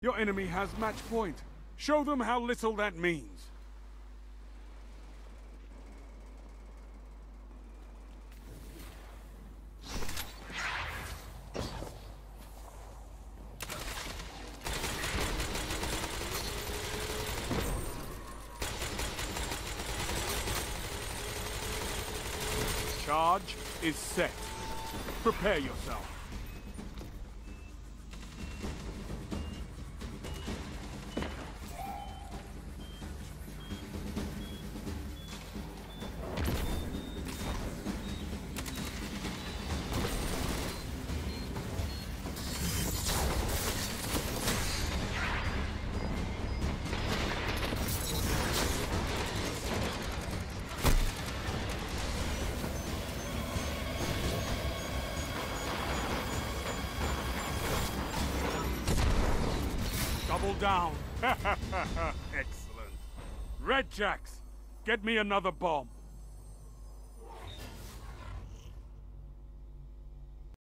Your enemy has match point. Show them how little that means. Charge is set. Prepare yourself. Double down. Excellent. Red Jacks, get me another bomb.